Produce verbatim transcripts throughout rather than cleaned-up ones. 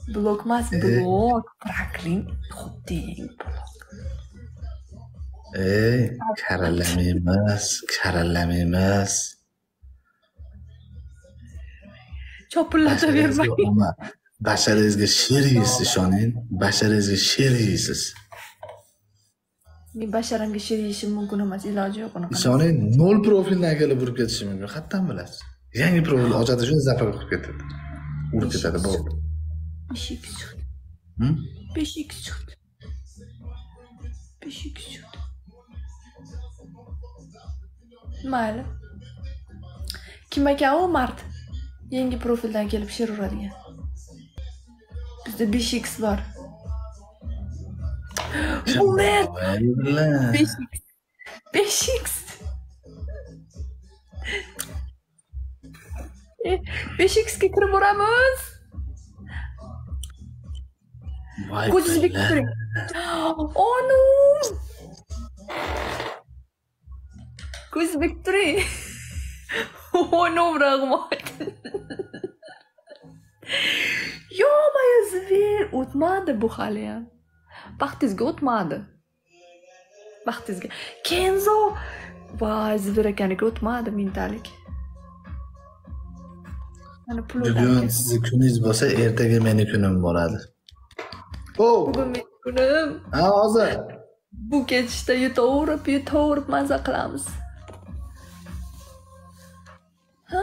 Blok emas, blok. Franklin xuddi blok. Ey, karallama emas, karallama emas. Chopillatavermang. Basharingizga sher yeysiz, ishoning. Basharingizga sher yeysiz. Men basharamga sher yeyishim mumkin emas, iloji yo'q unaqa. Ishoning, nol profildan kelib urib ketishi mumkin. Qayerdan bilasiz? Yangi profil ochadi, shuni zapar qilib ketadi. Urib ketadi, bo'ldi. besh x chiqdi. Hm? besh x chiqdi. besh x chiqdi. Mayli. Kim ekan u mard? Yangi profildan kelib sher uradigan. Bizda besh x bor. Umer besh x. besh x. besh x ga kirib boramiz. Ko'zingizni bekitib turing. Onu! Ko'zingizni bekitib turing. Onu rahmat. Yo-moyo, zver o'tmadi bu hali ham. Baxtingizga o'tmadi. Baxtingizga. Kenzo, voy, zver ekaniga o'tmadi mintalik. Mana pul bugun sizni kuningiz bo'lsa, ertaga meni kunim bo'ladi. Oh! Bugun men kunim. Ha, hozir. Bu ketishda yutaverib, yutaverib maza qilamiz. Ha?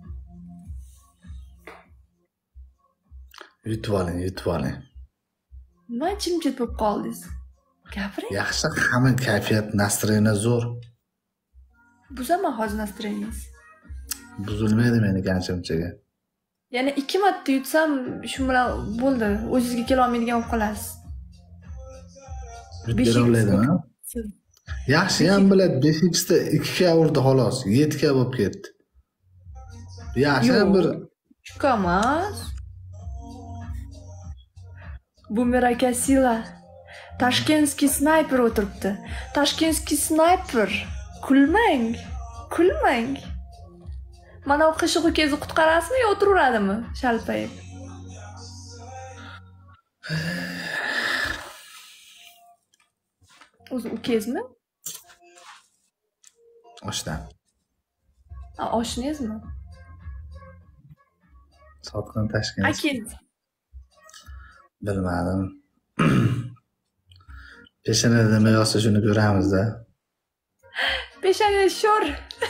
Yutib oling, yutib oling. Nima jimjit bo'lib qoldingiz? Gapiring. Yaxshi, hamma kayfiyat, настроение zo'r. Buzaman hozir настроениyangiz. Buzilmaydi meniki ancha-munchaga. Yana ikki marta yutsam, shu bilan bo'ldi. O'zingizga kela olmaydigan bo'lib qolasiz. Bera oladimi? Yaxshi ham biladi, besh x da ikki ga urdi xolos, yetti ga bo'lib ketdi. Yaxshi ham bir Chukamas. Bumer aka sila. Tashkentskiy snayper o'tiribdi. Tashkentskiy snayper. Kulmang. Kulmang. Mana u qishiq ukangizni qutqarasizmi yo o'tiraveradimi? Shalpayib. O'zi ukangizmi? oshdan. Ha, oshnangizmi? Sotqin Tashkent. Akangiz. Bilmadim. Peshanada nima yozsa shuni ko'ramiz-da. Peshana sho'r.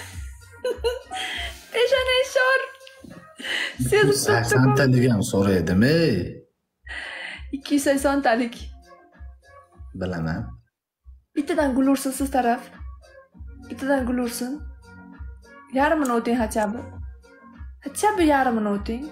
Peshana sho'r. Sezib saksontalik ham so'raydim-ey. ikki yuz saksontalik. Bilaman. Bittadan gul ursin siz taraf. Bittadan gul ursin. Yarmini o'ting hachabi. Hachabi yarmini o'ting.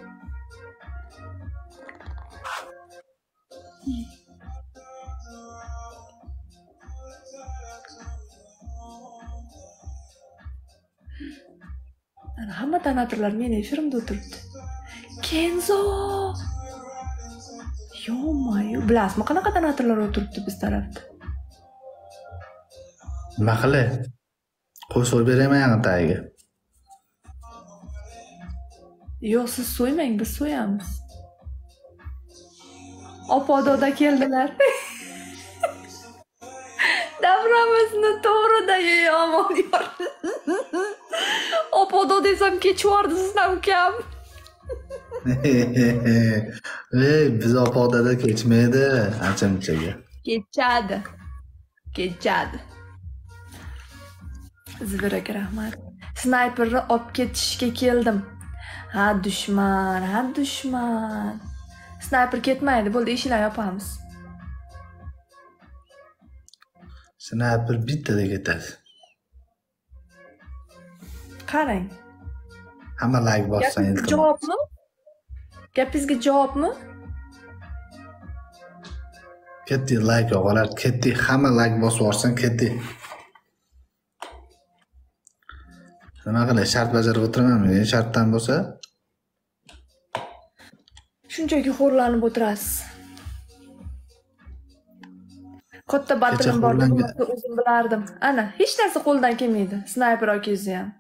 Ana hamma donatorlar meni efirimda o'tiribdi. Kenzo! Yo-moyo, bilasizmi qanaqa donatorlar o'tiribdi biz tarafda? Nima qilay? Qo'y so'y berayman tagiga. Yo'q, siz so'ymang, biz so'yamiz. Opododa keldilar. Davramizni to'g'ridagi yomon yor. Opodo desam kechivordi sizdan ukam. Ey, biz opodada kechmaydi, ancha-munchaga. Kechadi. Kechadi. Zibiraga rahmat. Snayperni olib ketishga keldim. Ha, dushman, ha, dushman. Snayper ketmaydi, bo'ldi, eshiklarni yopamiz. Snayper bittada ketadi. Qarang. Hamma like bossang iltimos. Javobmi? Gapingizga javobmi? Ketdi like o'g'alar, ketdi, hamma like bosib yuborsan, ketdi. Nima qilay, shart bajarib o'tiramanmi? Men shartdan bo'lsa, shunchaki xo'rlanib o'tirasiz. Katta batilim bor, o'zim bilardim. Ana, hech narsa qo'ldan kelmaydi. Snayper okangizni ham.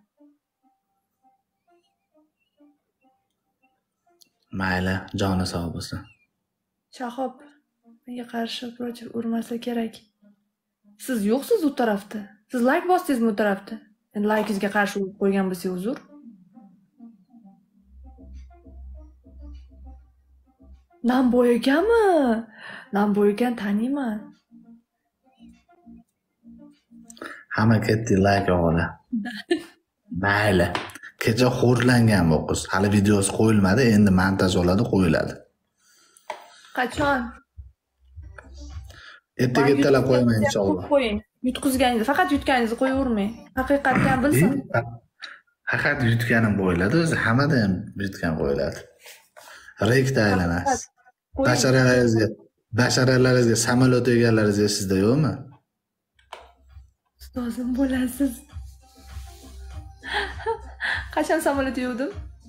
Mayli, joni sog' bo'lsin. Shahob, menga qarshi protiv urmasa kerak. Siz yo'qsiz u tarafda. Siz like bosdingizmi u tarafda? Endi likeingizga qarshi urib qo'ygan bo'lsangiz uzr. Namboy ekanmi? Namboy ekan taniyman. Hamma ketdi like o'g'li. Mayli. Kecha xo'rlangan bu qiz. Hali videosi qo'yilmadi, endi montaj oladi, qo'yiladi. Qachon? Ertaga ertalab qo'yaman inshaalloh. Qo'ying. Yutqizganingizni, faqat yutganingizni qo'yavermang. Haqiqatni ham bilsin. Faqat yutganim qo'yiladi, o'zi hammada ham yutgan qo'yiladi. Reykda aylanasiz. Basharalaringizga, basharalaringizga samolyot egalaringizga sizda yo'qmi? Ustozim bo'lasiz. Qachon samolyot yuvdim?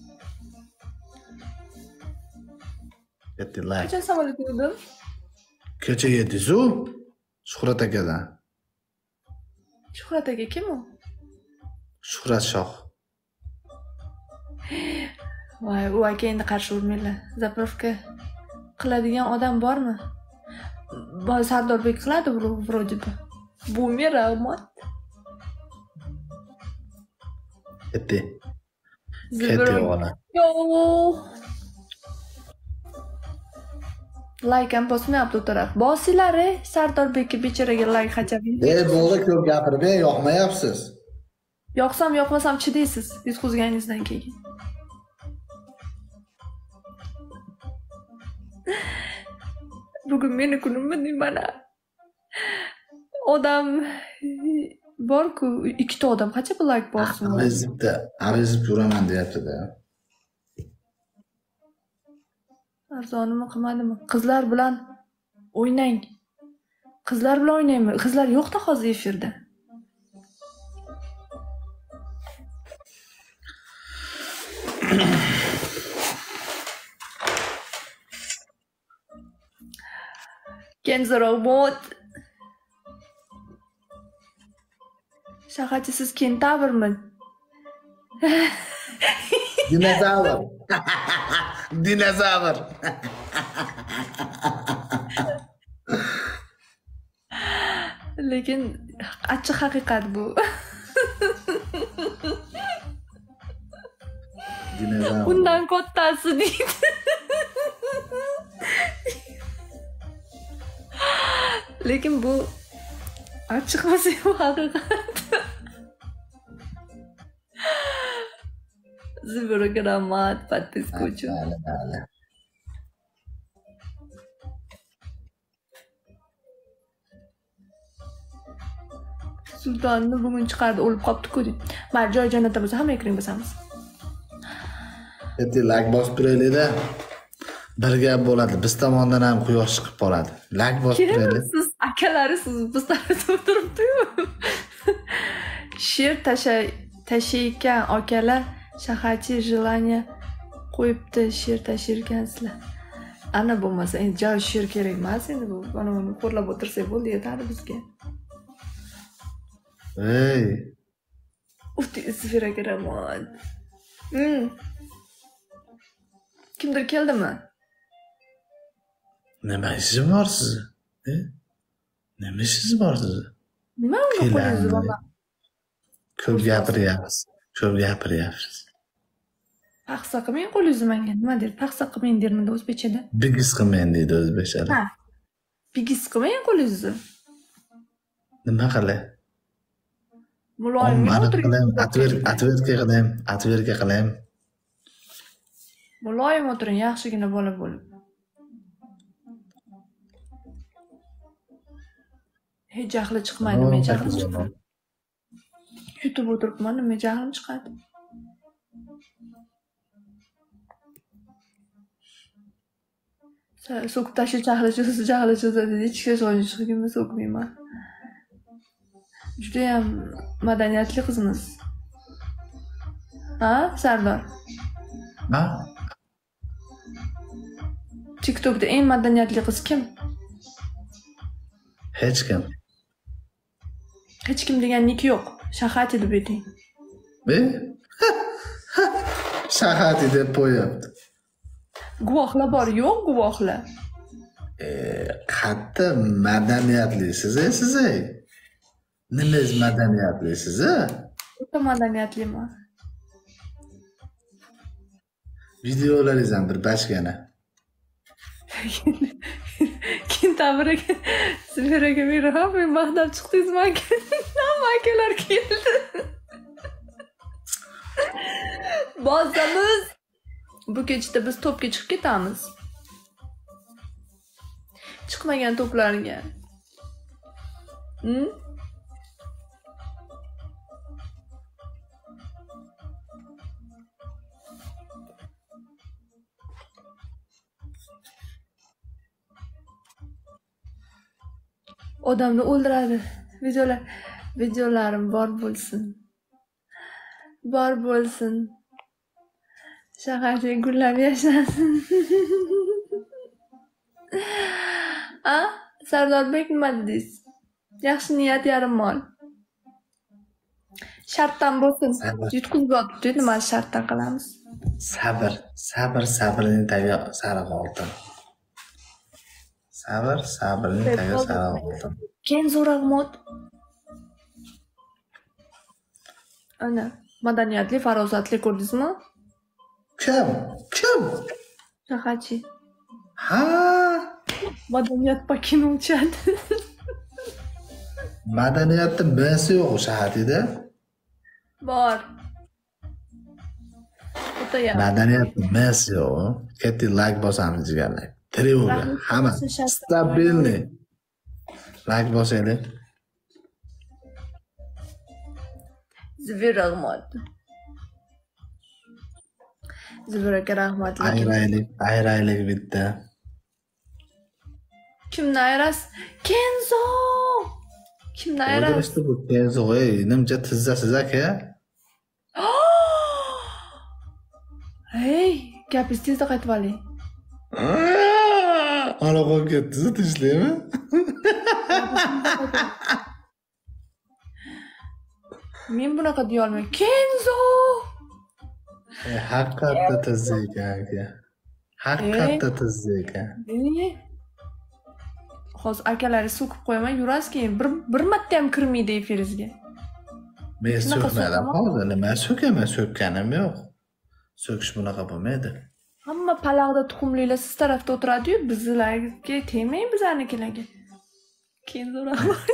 Ketdilar. Qachon samolyot yuvdim? Kecha yedingiz-u? Shuhrat akadan. Shuhrat aka kim u? Shuhrat Shoh. Voy, u aka endi qarshi urmanglar. Zapravka qiladigan odam bormi? Boy Sardorbek qiladi vроде бы. Bu men rahmat. Ketdi. Ketdi o'g'li. Yo. Like ham bosmayapti u taraf. Bosinglar, Sardorbekka bechoraga like hajabing. Ey, bo'ldi, ko'p gapirmang, yoqmayapsiz. Yoqsam, yoqmasam chidaysiz, yutqizganingizdan keyin. Bugun meni kunimmi mana. Odam bor-ku, ikkita odam qancha bu like bossin? Avizibda, avizib yuraman deyapti-da. Arzonimi qilmadimi? Qizlar bilan o'ynang. Qizlar bilan o'ynaymi? Qizlar yo'q-da hozir efirda. Kenzo robot. Shaqachi siz kentavrmi? Dinozavr. Dinozavr. Lekin achchiq haqiqat bu. Dinozavr. Undan kattasi deydi. Lekin bu achchiq bo'lsa bu haqiqat. Zibirga rahmat, подписка uchun. Mayli, mayli. Sultonni bugun chiqardi, o'lib qopti-ku. Mayli, joy jannatda bo'lsa hamma ekran bosamiz. Endi like bosib turaylik-da. Bir gap bo'ladi, biz tomondan ham quyosh chiqib qoladi. Like bosib turaylik. Siz akalari siz biz tarafda o'tiribdi-yu. She'r tashay tashaykan akalar, shaharchi jelaniya qo'yibdi, she'r tashirkansizlar. Ana bo'lmasa, endi joy she'r kerak emas, endi bu mana buni qo'rlab o'tirsak bo'ldi, yetadi bizga. Ey. Ufti isfiraga rahmat. Hmm. Kimdir keldimi? Nima ishingiz bor sizni? E? Nima ishingiz bor sizni? Nima uni qo'lingizni bolaman? Ko'p gapiryapsiz. Ko'p gapiryapsiz. Paxsa qilmang qo'lingizni menga. Nima deydi? Paxsa qilmang dermanda o'zbekchada. Bigiz qilmang deydi o'zbekchada. Ha. Bigiz qilmang qo'lingizni. Nima qilay? Muloyim o'tiring. Atver, atverka qilayim, atverka qilayim. Muloyim o'tiring, yaxshigina bola bo'lib. Hech jahli chiqmaydi, men jahlim chiqadi. Yutib o'tiribman, men jahlim chiqadi. So'k tashi jahli chiqsa, jahli chiqsa dedi, ichga so'yib chiqgimni so'kmayman. Juda ham madaniyatli qizmiz. Ha, Sardor? Ha? TikTokda eng madaniyatli qiz kim? Hech kim. Hech kim degan nik yo'q. Shahati deb ayting. E? Shahati deb qo'yapti. Guvohlar bor, yo'q guvohlar. Qatta madaniyatlisiz siz. Nima's madaniyatlisiz? O'ta madaniyatliman. Videolaringiz ham bir bachkana. Keyin tabriga Zubiraga merhaba, men maqtab chiqdingizmi aka? Hamma akalar keldi. Bosamiz. Bu kechda biz to'pga chiqib ketamiz. Chiqmagan to'plarga. Hm? Odamni o'ldiradi. Videolar, videolarim bor bo'lsin. Bor bo'lsin. Shaharcha gullab yashasin. A? Sardorbek nima dedingiz? Yaxshi niyat yarim mol. Shartdan bo'lsin. Yutqizib nima shartdan qilamiz? Sabr, sabr, sabrning tagi sariq oltin. Sabr, sabrning tagi sariq oltin. Kenzo Rahmat. Ana, madaniyatli, farosatli ko'rdingizmi? Kim? Kim? Shahachi. Ha? Madaniyat pakini uchadi. Madaniyatni besi yo'q shahatida. Bor. O'ta ya. Madaniyatni besi yo'q. Katta like bosamiz jigarlar. Trevoga hamma stabilni. Like bosaylik. Zubir Rahmat. Zubirga rahmat. Ayraylik, ayraylik bitta. Kimni ayirasiz? Kenzo! Kimni ayirasiz? İşte bu Kenzo, ey, nimcha tizzasiz aka. Hey, gapingizni tezda qaytib oling. Ana qolib ketdi, tishlaymi? Men bunaqa deya olmayman. Kenzo! E, haqiqatda tizza ekan aka. Haqiqatda tizza ekan. Hozir akalaringiz so'kib qo'yaman, yurasiz keyin bir bir marta ham kirmaydi efiringizga. Men so'kmadim hozir, nima so'kaman, so'kkanim yo'q. So'kish bunaqa bo'lmaydi. Hamma palag'da tuxumlilar siz tarafda o'tiradi-yu, bizlarga tegmang bizlarnikilarga. Kenzo rahmat.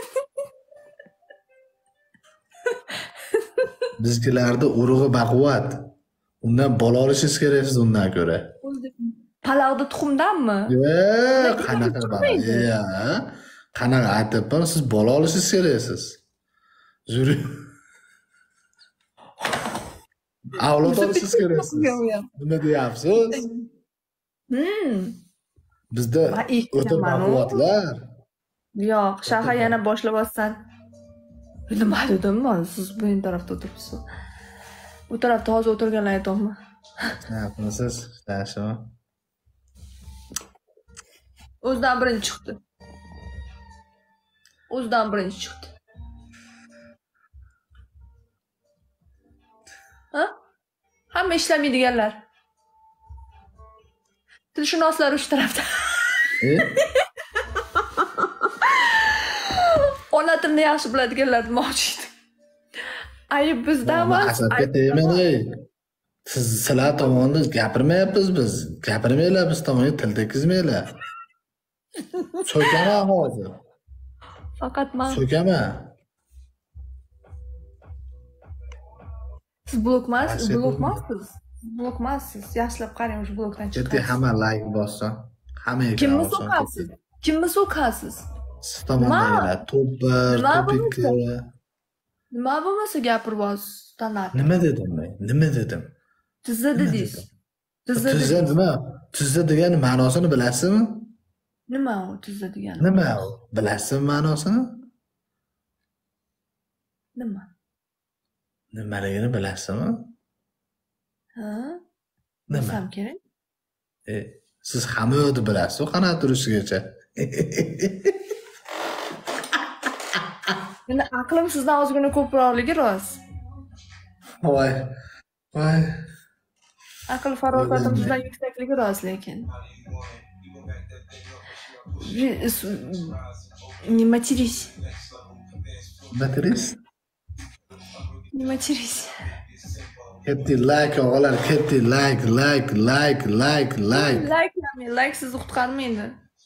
Bizgilarda urug'i baquvvat. Undan bola olishingiz kerak siz undan ko'ra. Palag'da tuxumdanmi? Yo'q, qanaqa bola? Ya, qanaqa aytibman, siz bola olishingiz kerak siz. Zuri. Avlod olishingiz kerak siz. Nima deyapsiz? Hmm. Bizda o'ta baquvvatlar. Yo'q, shahar yana boshlayapsan. Nima dedim men, siz bu tarafda o'tiribsiz. Bu tarafda hozir o'tirganlar aytayapman. Ha, bunisiz ishlashimi? O'zidan birinchi chiqdi. O'zidan birinchi chiqdi. Ha? Hamma ishlamaydiganlar. Tilshunoslar uch tarafda. E? Ona tilni yaxshi biladiganlar demoqchi. Ayb bizdan emas. Asabga tegmanglar. Siz sizlar tomonidan gapirmayapmiz biz. Gapirmanglar biz tomonga til tekizmanglar. So'kaman hozir. Faqat men. So'kaman. Siz blokmas, blokmassiz. Blokmassiz. Yaxshilab qarang, o'sha blokdan chiqasiz. Ketti hamma like bossa. Hamma Kimni so'kasiz? Kimni so'kasiz? Siz tomondagilar to'pir, to'pikki. Nima bo'lmasa gapirib olsiz, tanat. Nima dedim men? Nima dedim? Tizza dedingiz. Tizza Tizza nima? Tizza degan ma'nosini bilasizmi? Nima u tizza degani? Nima u? Bilasizmi ma'nosini? Nima? Nimaligini bilasizmi? Ha? Nima? Bilsam kerak. E, siz hamma yo'qni bilasiz, qanaqa turishigacha. Meni aqlim sizdan ozgina ko'proqligi rost. Voy. Voy. Aql farosatim sizdan yuksakligi rost lekin. Не матерись. Matriz. Не матерись. Ketdi like og'alar, ketdi like, like, like, like, like. Like nami, like sizni qutqarmaydi.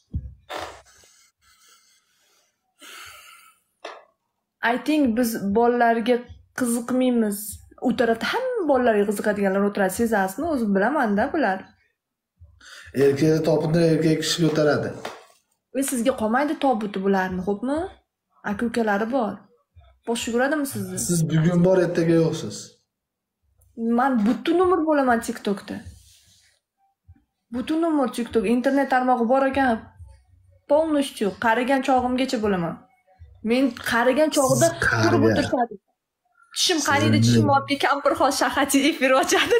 Ayting biz bolalarga qiziqmaymiz. U tarafda hamma bolalarga qiziqadiganlar o'tiradi, sezasizmi? O'zim bilaman-da bular. Erkakni topida erkak kishi ko'taradi. Va sizga qolmaydi tobuti bularni, xo'pmi? Aka-ukalari bor. Bosh yuguradimi sizni? Siz bugun bor, ertaga yo'qsiz. Men butun umr bo'laman TikTokda. Butun umr TikTok, internet tarmog'i bor ekan, полностью qarigan chog'imgacha bo'laman. Men qarigan chog'ida turib o'tirishadi. Tishim qariydi, tishim oddiy kampirxon shahati efir ochadi.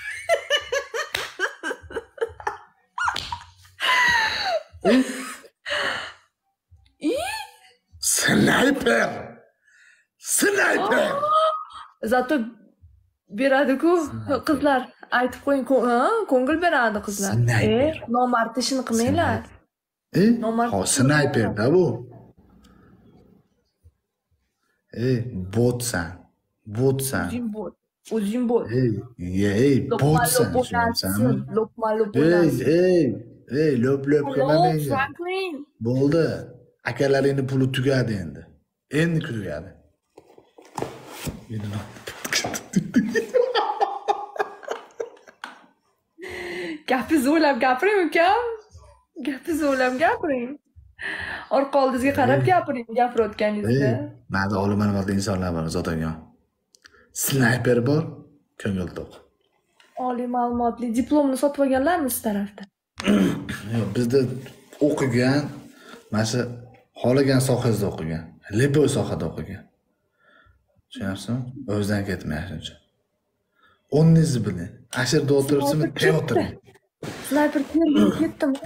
Sniper. Sniper. Zato beradi-ku qizlar, aytib qo'ying, ko'ngil beradi qizlar. E, nomard ishini qilmanglar. E, ho, sniper-da bu. E, botsan. Botsan. O'zing bot. O'zing bot. Ey, ey, botsan. Lokma-lop Ey, bo'lasiz. ey, ey, lop-lop qilma menga. Franklin. Bo'ldi. Akalaringni puli tugadi endi. Endi tugadi. Gapingizni o'ylab gapiring, ukam. Gapingizni o'ylab gapiring. Orqa oldingizga qarab gapiring, gapirayotganingizda. Menda oliy ma'lumotli insonlar bor, zotangon. Sniper bor, ko'ngil to'q. Oliy ma'lumotli diplomni sotib olganlarmi siz tarafda? Yo'q, bizda o'qigan, mana shu xohlagan sohasida o'qigan, lepoy sohada o'qigan. Tushunyapsizmi? O'zidan ketmayapti shuncha. O'rningizni biling. Ashirda o'tiribsizmi, teatr. Sniper ketdimi?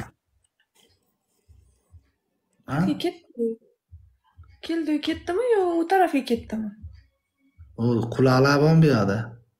Ha? Ketdi. Keldi, ketdimi yo u tarafga ketdimi? O quloqlar bormi bu yoqda?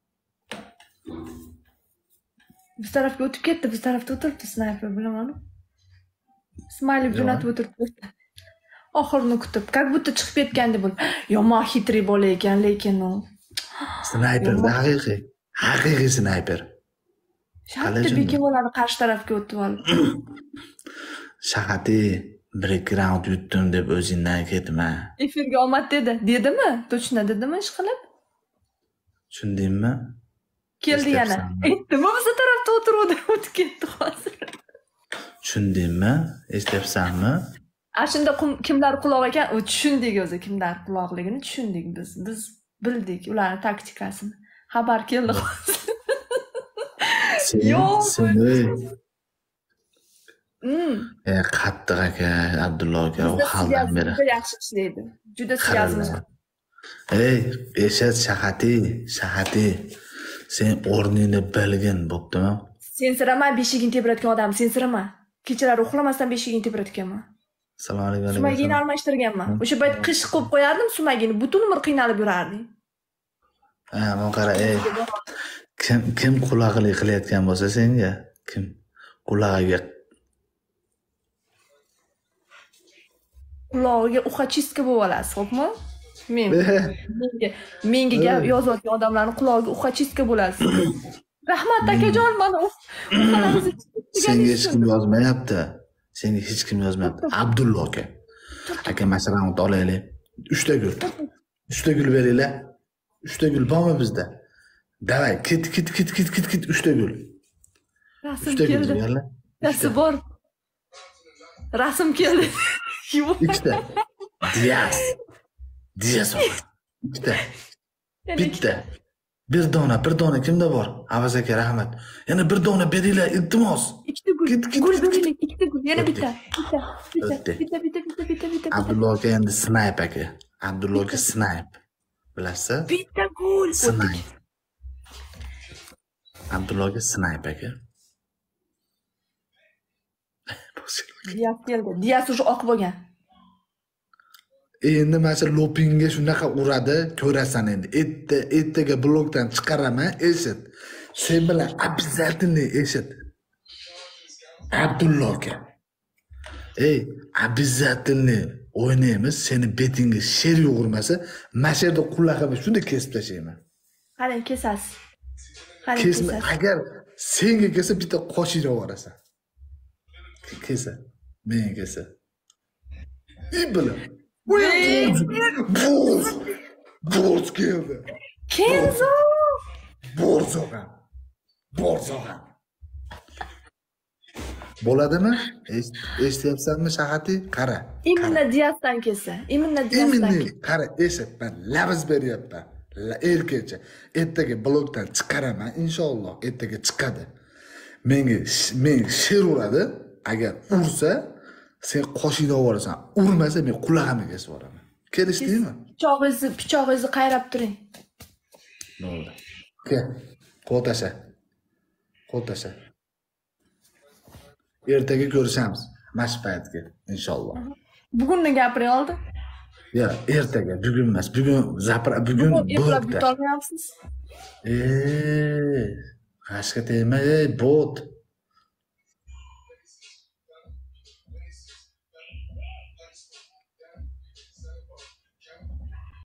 Biz tarafga o'tib ketdi, biz tarafda o'tiribdi sniper, bilaman. Smaylik jo'natib o'tiribdi. Oxirini kutib, как будто chiqib ketganda bo'lib. Yomon xitriy bola ekan, lekin u sniper haqiqiy, haqiqiy sniper. Shartta bekemolarni qarshi tarafga o'tib olib. Shahati background yutdim deb o'zingdan ketma. Efirga omad dedi. Dedimi? Точно dedimi ish qilib? Tushundingmi? Keldi yana. Aytdimi, biz tarafda o'tiruvdi, o'tib ketdi hozir. Tushundingmi? Eslayapsanmi? Ashunda kimlar quloq ekan, u tushundik o'zi, kimlar quloqligini tushundik biz. Biz bildik ularning taktikasini. Xabar keldi hozir. Yo'q. Hmm. E, qattiq aka, Abdulloh aka, u haldan beri. Juda yaxshi ishlaydi. Juda siyozmi. Ey, eshit shahati, shahati. Sen o'rningni bilgin, bo'ptimi? Sensirama beshigini tebratgan odam, sensirama. Kechalari uxlamasdan beshigini tebratganman. Assalomu alaykum. Sumagini almashtirganman. O'sha payt qish qo'yib qo'yardim sumagini, butun umr qiynalib yurardim. Ha, men qara, ey. Kim kim qulog'ili qilayotgan bo'lsa senga, kim qulog'iga qulog'iga uxachistka bo'lib olasiz, xo'pmi? Men menga menga gap yozayotgan odamlarning qulog'iga uxachistka bo'lasiz. Rahmat akajon, mana uxalaringizni senga hech kim yozmayapti. Senga hech kim yozmayapti. Abdulloh aka. Aka masalani olaylik. uchta gul. uchta gul beringlar. uchta gul bormi bizda? Davay, kit kit kit kit kit kit uchta gul. Rasm keldi. Rasm bor. Rasm keldi. Ikkita. Dias. Dias. Ikkita. Bitta. Bir dona, bir dona kimda bor? Avaz aka, rahmat. Yana bir dona beringlar, iltimos. Ikkita gul. Gul bering, ikkita gul. Yana bitta. Bitta. Bitta, bitta, bitta, bitta, bitta. Abdulloh aka endi snipe aka. Abdulloh aka snipe. Bilasizmi? Bitta gul. Snipe. Abdulloh aka snipe aka. Diyas keldi. Diyas o'sha oq bo'lgan. Endi mana shu lopinga shunaqa uradi, ko'rasan endi. Erta ertaga blokdan chiqaraman, eshit. Sen bilan обязательно eshit. Abdulloh aka. Ey, обязательно o'ynaymiz. Seni betingga sher yo'g'irmasa, masherda qullaqama shunday kesib tashlayman. Qarang, kesasiz. Qarang, Kesma, kesasiz. agar senga kelsa bitta qoshingni yuborasan. Kesa, menga kelsa. I bilan. Borz. Borz keldi. Kenzo! Borz og'am. Borz og'am. Bo'ladimi? Eshityapsanmi, Shahati? Qara. Именно Diasdan kelsa. Именно Diasdan. Именно, qara, eshit, men labz beryapman. Erkacha. Ertaga blogdan chiqaraman, inshaalloh. Ertaga chiqadi. Menga men sher uradi, agar ursa, sen qoshingni olasan. Urmasa, men qulog'imga kesib yuboraman. Kelishdingmi? Pichog'ingizni, pichog'ingizni qayrab turing. Bo'ldi. Kel, qo'l tasha. Qo'l tasha. Ertaga ko'rishamiz. Mash paytga, inshaalloh. Bugunni gapiring oldi. Ya, ertaga, bugun emas. Bugun zapra, bugun Ertalab blogda. yutolmayapsiz. Eee, g'ashga tegma, ey, bot.